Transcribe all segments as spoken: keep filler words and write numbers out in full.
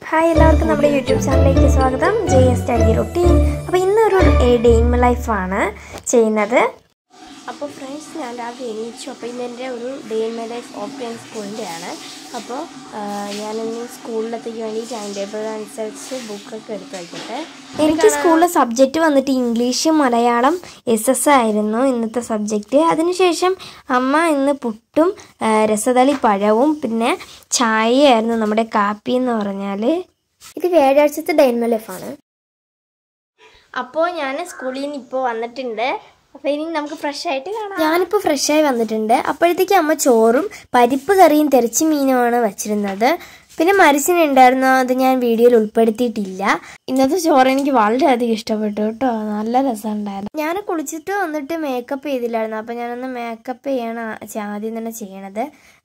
Hi എല്ലാവർക്കും നമ്മുടെ YouTube ചാനലിലേക്ക് സ്വാഗതം. J S study routine. അപ്പോൾ ഇന്നൊരു ഡേ ഇൻ മൈ ലൈഫാണ് ചെയ്യുന്നത്. അപ്പോൾ ഫ്രണ്ട്സ്, ഞാൻ രാവിലെ എണീച്ചു. അപ്പോൾ ഇന്നെൻ്റെ ഒരു day in my life open സ്കൂളിൻ്റെയാണ്. അപ്പോൾ ഞാനിന്ന് സ്കൂളിലെത്തേക്ക് വേണ്ടി ടൈം ടേബിൾ അനുസരിച്ച് ബുക്കൊക്കെ എടുത്ത് വയ്ക്കട്ടെ. എനിക്ക് സ്കൂളിലെ സബ്ജക്റ്റ് വന്നിട്ട് ഇംഗ്ലീഷ്, മലയാളം, എസ് എസ് ആയിരുന്നു ഇന്നത്തെ സബ്ജക്റ്റ്. അതിനുശേഷം അമ്മ ഇന്ന് പുട്ടും രസതളി പഴവും പിന്നെ ചായയായിരുന്നു നമ്മുടെ കാപ്പി എന്ന് പറഞ്ഞാൽ. ഇത് വ്യാഴാഴ്ചത്തെ ഡേ ഇൻ മൈ ലൈഫാണ്. അപ്പോൾ ഞാൻ സ്കൂളിൽ നിന്ന് ഇപ്പോൾ വന്നിട്ടുണ്ട്. അപ്പോൾ ഇനി നമുക്ക് ഫ്രഷ് ആയിട്ട് കാണാം. ഞാനിപ്പോൾ ഫ്രഷായി വന്നിട്ടുണ്ട്. അപ്പോഴത്തേക്ക് അമ്മ ചോറും പരിപ്പ് കറിയും തെരച്ചി മീനുമാണ് വച്ചിരുന്നത്. പിന്നെ മരിച്ചിനുണ്ടായിരുന്നു, അത് ഞാൻ വീഡിയോയിൽ ഉൾപ്പെടുത്തിയിട്ടില്ല. ഇന്നത്തെ ചോറ് എനിക്ക് വളരെയധികം ഇഷ്ടപ്പെട്ടു കേട്ടോ, നല്ല രസമുണ്ടായിരുന്നു. ഞാൻ കുളിച്ചിട്ട് വന്നിട്ട് മേക്കപ്പ് ചെയ്തില്ലായിരുന്നു. അപ്പോൾ ഞാനൊന്ന് മേക്കപ്പ് ചെയ്യണം ആദ്യം തന്നെ ചെയ്യണത്.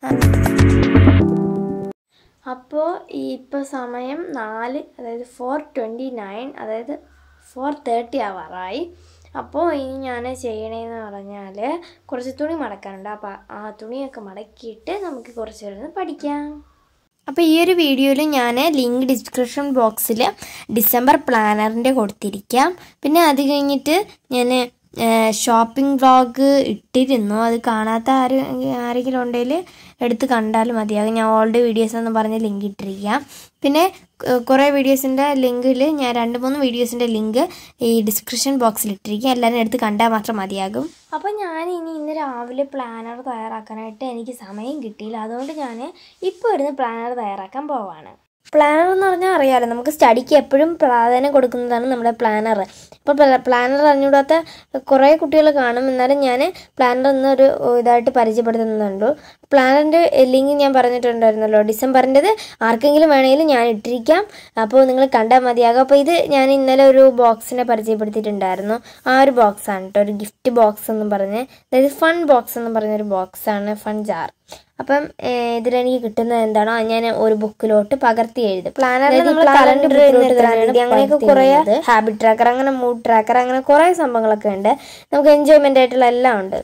അപ്പോൾ ഇപ്പോൾ സമയം നാല്, അതായത് ഫോർ ട്വൻറ്റി നയൻ അതായത് ഫോർ തേർട്ടി ആവാറായി. അപ്പോൾ ഇനി ഞാൻ ചെയ്യണേന്ന് പറഞ്ഞാൽ കുറച്ച് തുണി മടക്കാനുണ്ട്. അപ്പോൾ ആ തുണിയൊക്കെ മടക്കിയിട്ട് നമുക്ക് കുറച്ച് നേരം പഠിക്കാം. അപ്പോൾ ഈ ഒരു വീഡിയോയിൽ ഞാൻ ലിങ്ക് ഡിസ്ക്രിപ്ഷൻ ബോക്സിൽ ഡിസംബർ പ്ലാനറിൻ്റെ കൊടുത്തിരിക്കാം. പിന്നെ അത് കഴിഞ്ഞിട്ട് ഞാൻ ഷോപ്പിംഗ് വ്ളോഗ് ഇട്ടിരുന്നു. അത് കാണാത്ത ആര് ആരെങ്കിലും ഉണ്ടെങ്കിൽ എടുത്ത് കണ്ടാലും മതിയാകും. ഞാൻ ഓൾഡ് വീഡിയോസ് എന്ന് പറഞ്ഞ് ലിങ്ക് ഇട്ടിരിക്കാം. പിന്നെ കുറേ വീഡിയോസിൻ്റെ ലിങ്കിൽ ഞാൻ രണ്ട് മൂന്ന് വീഡിയോസിൻ്റെ ലിങ്ക് ഈ ഡിസ്ക്രിപ്ഷൻ ബോക്സിൽ ഇട്ടിരിക്കും. എല്ലാവരും എടുത്ത് കണ്ടാൽ മാത്രം മതിയാകും. അപ്പോൾ ഞാൻ ഇനി ഇന്ന് രാവിലെ പ്ലാനർ തയ്യാറാക്കാനായിട്ട് എനിക്ക് സമയം കിട്ടിയില്ല. അതുകൊണ്ട് ഞാൻ ഇപ്പോൾ ഇരുന്ന് പ്ലാനർ തയ്യാറാക്കാൻ പോവാണ്. പ്ലാനർ എന്ന് പറഞ്ഞാൽ അറിയാമല്ലോ, നമുക്ക് സ്റ്റഡിക്ക് എപ്പോഴും പ്രാധാന്യം കൊടുക്കുന്നതാണ് നമ്മുടെ പ്ലാനർ. അപ്പോൾ പ്ലാനർ അറിഞ്ഞുകൂടാത്ത കുറേ കുട്ടികൾ കാണും. എന്നാലും ഞാൻ പ്ലാനർ എന്നൊരു ഇതായിട്ട് പരിചയപ്പെടുത്തുന്നുണ്ട്. പ്ലാനറിൻ്റെ ലിങ്ക് ഞാൻ പറഞ്ഞിട്ടുണ്ടായിരുന്നല്ലോ, ഡിസംബറിൻ്റെത് ആർക്കെങ്കിലും വേണമെങ്കിലും ഞാൻ ഇട്ടിരിക്കാം. അപ്പോൾ നിങ്ങൾ കണ്ടാൽ മതിയാകും. അപ്പോൾ ഇത് ഞാൻ ഇന്നലെ ഒരു ബോക്സിനെ പരിചയപ്പെടുത്തിയിട്ടുണ്ടായിരുന്നു. ആ ഒരു ബോക്സാണ് കേട്ടോ, ഒരു ഗിഫ്റ്റ് ബോക്സ് എന്നും പറഞ്ഞ്, അതായത് ഫൺ ബോക്സ് എന്ന് പറഞ്ഞൊരു ബോക്സാണ്, ഫൺ ജാർ. അപ്പം ഇതിലെനിക്ക് കിട്ടുന്നത് എന്താണോ ഞാൻ ഒരു ബുക്കിലോട്ട് പകർത്തി എഴുതും. പ്ലാനറിൽ നമ്മൾ കലണ്ടർ അങ്ങനെയൊക്കെ കുറേ ഹാബിറ്റ് ട്രാക്കർ, അങ്ങനെ മൂഡ് ട്രാക്കർ, അങ്ങനെ കുറേ സംഭവങ്ങളൊക്കെ ഉണ്ട്. നമുക്ക് എൻജോയ്മെൻ്റ് ആയിട്ടുള്ള എല്ലാം ഉണ്ട്.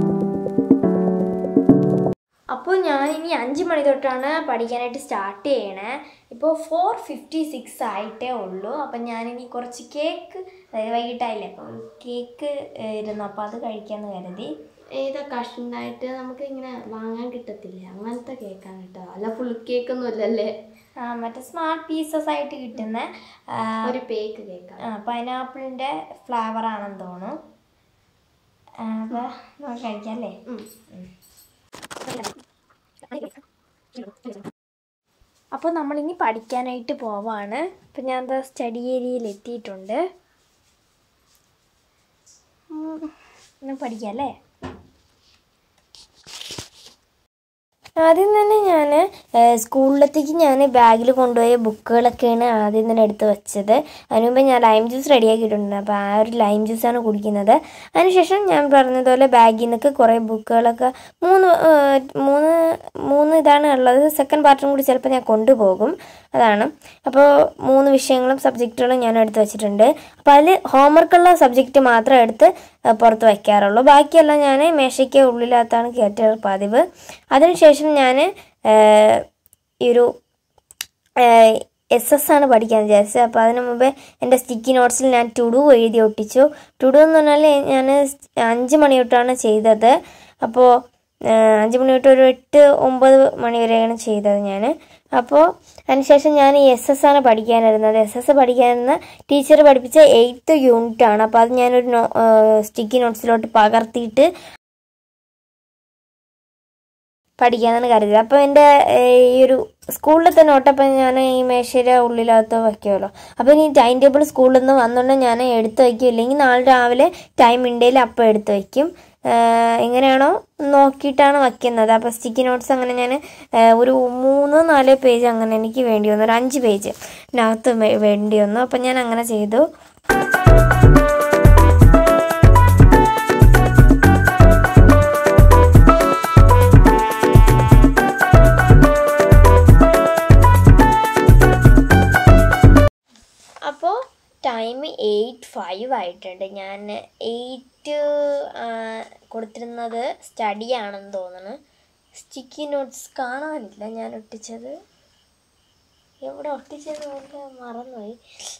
അപ്പോൾ ഞാനിനി അഞ്ച് മണി തൊട്ടാണ് പഠിക്കാനായിട്ട് സ്റ്റാർട്ട് ചെയ്യണേ. ഇപ്പോൾ ഫോർ ഫിഫ്റ്റി സിക്സ് ആയിട്ടേ ഉള്ളൂ. അപ്പം ഞാനിനി കുറച്ച് കേക്ക്, അതായത് വൈകിട്ടായില്ലേ, അപ്പം കേക്ക് ഇരുന്നു. അപ്പോൾ അത് കഴിക്കാമെന്ന് കരുതി. ഏതാ കഷ്ണമായിട്ട് നമുക്ക് ഇങ്ങനെ വാങ്ങാൻ കിട്ടത്തില്ല, അങ്ങനത്തെ കേക്കാണ് കേട്ടോ, അല്ല ഫുൾ കേക്കൊന്നും ഇല്ലല്ലേ. ആ മറ്റേ സ്മാർട്ട് പീസസ് ആയിട്ട് കിട്ടുന്ന ഒരു പേക്ക് കേക്ക്, ആ പൈനാപ്പിളിൻ്റെ ഫ്ലേവർ ആണെന്ന് തോന്നുന്നു. അപ്പോൾ നമുക്ക് കഴിക്കാം അല്ലേ. അപ്പോൾ നമ്മളിനി പഠിക്കാനായിട്ട് പോവാണ്. അപ്പം ഞാൻ എന്താ സ്റ്റഡി ഏരിയയിൽ എത്തിയിട്ടുണ്ട്. പഠിക്കാം അല്ലേ. ആദ്യം തന്നെ ഞാൻ സ്കൂളിലത്തേക്ക് ഞാൻ ബാഗിൽ കൊണ്ടുപോയ ബുക്കുകളൊക്കെയാണ് ആദ്യം തന്നെ എടുത്ത് വെച്ചത്. അതിന് മുമ്പ് ഞാൻ ലൈം ജ്യൂസ് റെഡിയാക്കിയിട്ടുണ്ട്. അപ്പോൾ ആ ഒരു ലൈം ജ്യൂസാണ് കുടിക്കുന്നത്. അതിനുശേഷം ഞാൻ പറഞ്ഞതുപോലെ ബാഗിൽ നിന്നൊക്കെ കുറേ ബുക്കുകളൊക്കെ മൂന്ന് മൂന്ന് മൂന്ന് ഇതാണ് ഉള്ളത്. സെക്കൻഡ് പാർട്ടും കൂടി ചിലപ്പോൾ ഞാൻ കൊണ്ടുപോകും, അതാണ്. അപ്പോൾ മൂന്ന് വിഷയങ്ങളും സബ്ജക്റ്റുകളും ഞാൻ എടുത്ത് വെച്ചിട്ടുണ്ട്. അപ്പോൾ അതിൽ ഹോംവർക്കുള്ള സബ്ജക്റ്റ് മാത്രം എടുത്ത് പുറത്ത് വയ്ക്കാറുള്ളൂ. ബാക്കിയെല്ലാം ഞാൻ മേശയ്ക്ക് ഉള്ളിലകത്താണ് കയറ്റാറ് പതിവ്. അതിനുശേഷം ഞാൻ ഈ ഒരു എസ് എസ് ആണ് പഠിക്കാൻ വിചാരിച്ചത്. അപ്പോൾ അതിന് മുമ്പേ എൻ്റെ സ്റ്റിക്കി നോട്ട്സിൽ ഞാൻ ടുഡു എഴുതി ഒട്ടിച്ചു. ടുഡു എന്ന് പറഞ്ഞാൽ ഞാൻ അഞ്ച് മണി തൊട്ടാണ് ചെയ്തത്. അപ്പോൾ അഞ്ച് മണി തൊട്ട് ഒരു എട്ട് ഒമ്പത് മണി വരെയാണ് ചെയ്തത് ഞാൻ. അപ്പോൾ അതിനുശേഷം ഞാൻ ഈ എസ് എസ് ആണ് പഠിക്കാനിരുന്നത്. എസ് എസ് പഠിക്കാനിരുന്ന ടീച്ചർ പഠിപ്പിച്ച എയ്ത്ത് യൂണിറ്റ് ആണ്. അപ്പോൾ അത് ഞാനൊരു നോ സ്റ്റിക്കി നോട്ട്സിലോട്ട് പകർത്തിയിട്ട് പഠിക്കാനാണ് കരുതിയത്. അപ്പോൾ എൻ്റെ ഈ ഒരു സ്കൂളിലത്തെ നോട്ടപ്പം ഞാൻ ഈ മേശയുടെ ഉള്ളിലകത്ത് വയ്ക്കുമല്ലോ. അപ്പോൾ ഇനി ടൈം ടേബിൾ സ്കൂളിൽ നിന്ന് വന്നുകൊണ്ട് ഞാൻ എടുത്ത് വയ്ക്കും, ഇല്ലെങ്കിൽ നാളെ രാവിലെ ടൈം ഉണ്ടെങ്കിൽ അപ്പം എടുത്ത് വയ്ക്കും. എങ്ങനെയാണോ നോക്കിയിട്ടാണ് വയ്ക്കുന്നത്. അപ്പോൾ സ്റ്റിക്കി നോട്ട്സ് അങ്ങനെ ഞാൻ ഒരു മൂന്ന് നാല് പേജ് അങ്ങനെ എനിക്ക് വേണ്ടി വന്നു, ഒരു അഞ്ച് പേജ് ഇതിനകത്ത് വേണ്ടി വന്നു. അപ്പം ഞാൻ അങ്ങനെ ചെയ്തു. അപ്പോൾ ടൈം എയ്റ്റ് ഫൈവ് ആയിട്ടുണ്ട്. ഞാൻ എയ്റ്റ് കൊടുത്തിരുന്നത് സ്റ്റഡി ആണെന്ന് തോന്നുന്നു. സ്റ്റിക്കി നോട്ട്സ് കാണാനില്ല ഞാൻ ഒട്ടിച്ചത്. എവിടെ ഒട്ടിച്ചെന്ന് വല്ല മറന്നുപോയി.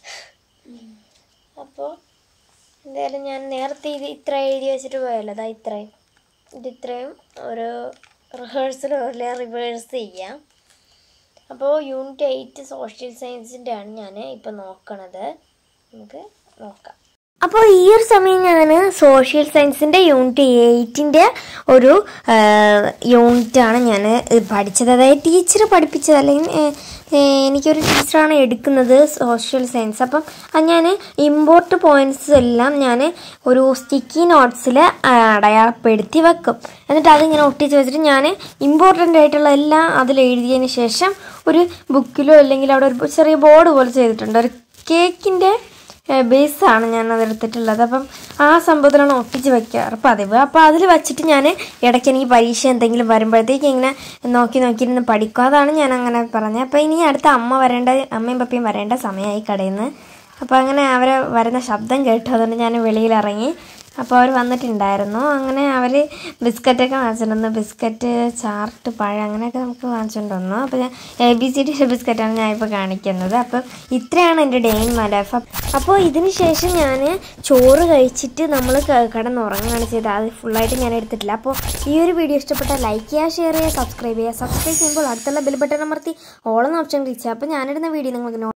അപ്പോൾ എന്തായാലും ഞാൻ നേരത്തെ ഇത് ഇത്ര എഴുതി വെച്ചിട്ട് പോയല്ലോ, അതാ ഇത്രയും ഇത് ഇത്രയും ഒരു റിഹേഴ്സൽ പോലെ റിവേഴ്സ് ചെയ്യാം. അപ്പോൾ യൂണിറ്റ് എയ്റ്റ് സോഷ്യൽ സയൻസിൻ്റെ ആണ് ഞാൻ ഇപ്പം നോക്കണത്. നമുക്ക് നോക്കാം. അപ്പോൾ ഈ ഒരു സമയം ഞാൻ സോഷ്യൽ സയൻസിൻ്റെ യൂണിറ്റ് എയ്റ്റിൻ്റെ ഒരു യൂണിറ്റാണ് ഞാൻ പഠിച്ചത്. അതായത് ടീച്ചർ പഠിപ്പിച്ചത്, അല്ലെങ്കിൽ എനിക്കൊരു ടീച്ചറാണ് എടുക്കുന്നത് സോഷ്യൽ സയൻസ്. അപ്പം അത് ഞാൻ ഇമ്പോർട്ട് പോയിൻറ്റ്സ് എല്ലാം ഞാൻ ഒരു സ്റ്റിക്കി നോട്ട്സിൽ അടയാളപ്പെടുത്തി വെക്കും. എന്നിട്ട് അതിങ്ങനെ ഒട്ടിച്ച് വെച്ചിട്ട് ഞാൻ ഇമ്പോർട്ടൻ്റ് ആയിട്ടുള്ള എല്ലാം അതിൽ എഴുതിയതിന് ശേഷം ഒരു ബുക്കിലോ അല്ലെങ്കിൽ അവിടെ ഒരു ചെറിയ ബോർഡ് പോലെ ചെയ്തിട്ടുണ്ട്. ഒരു കേക്കിൻ്റെ ബേസാണ് ഞാൻ അതെടുത്തിട്ടുള്ളത്. അപ്പം ആ സംഭവത്തിലാണ് ഒട്ടിച്ച് വയ്ക്കാറ് പതിവ്. അപ്പോൾ അതിൽ വെച്ചിട്ട് ഞാൻ ഇടയ്ക്ക് എനിക്ക് പരീക്ഷ എന്തെങ്കിലും വരുമ്പോഴത്തേക്ക് ഇങ്ങനെ നോക്കി നോക്കിയിരുന്ന് പഠിക്കും. അതാണ് ഞാൻ അങ്ങനെ പറഞ്ഞത്. അപ്പോൾ ഇനി അടുത്ത അമ്മ വരേണ്ട അമ്മയും പപ്പയും വരേണ്ട സമയമായി കടയിൽ നിന്ന്. അപ്പോൾ അങ്ങനെ അവർ വരുന്ന ശബ്ദം കേട്ടു. അതുകൊണ്ട് ഞാൻ വെളിയിലിറങ്ങി. അപ്പോൾ അവർ വന്നിട്ടുണ്ടായിരുന്നു. അങ്ങനെ അവർ ബിസ്ക്കറ്റൊക്കെ വാങ്ങിച്ചിട്ടുണ്ടെന്ന്. ബിസ്ക്കറ്റ്, ചാർട്ട്, പഴം അങ്ങനെയൊക്കെ നമുക്ക് വാങ്ങിച്ചുകൊണ്ട് വന്നു. അപ്പോൾ ഞാൻ എ ബി സി ഡി ബിസ്ക്കറ്റാണ് ഞാൻ ഇപ്പോൾ കാണിക്കുന്നത്. അപ്പോൾ ഇത്രയാണ് എൻ്റെ ഡേ ഇൻ മൈ ലൈഫ്. അപ്പോൾ ഇതിന് ശേഷം ഞാൻ ചോറ് കഴിച്ചിട്ട് നമ്മൾ കിടന്നുറങ്ങുകയാണ് ചെയ്തത്. അത് ഫുള്ളായിട്ട് ഞാൻ എടുത്തിട്ടില്ല. അപ്പോൾ ഈ ഒരു വീഡിയോ ഇഷ്ടപ്പെട്ടാൽ ലൈക്ക് ചെയ്യുക, ഷെയർ ചെയ്യുക, സബ്സ്ക്രൈബ് ചെയ്യുക. സബ്സ്ക്രൈബ് ചെയ്യുമ്പോൾ അടുത്തുള്ള ബെൽ ബട്ടൺ അമർത്തി ഓൾ എന്ന ഓപ്ഷൻ ക്ലിക്ക് ചെയ്യുക. അപ്പോൾ ഞാനിടുന്ന വീഡിയോ നിങ്ങൾക്ക്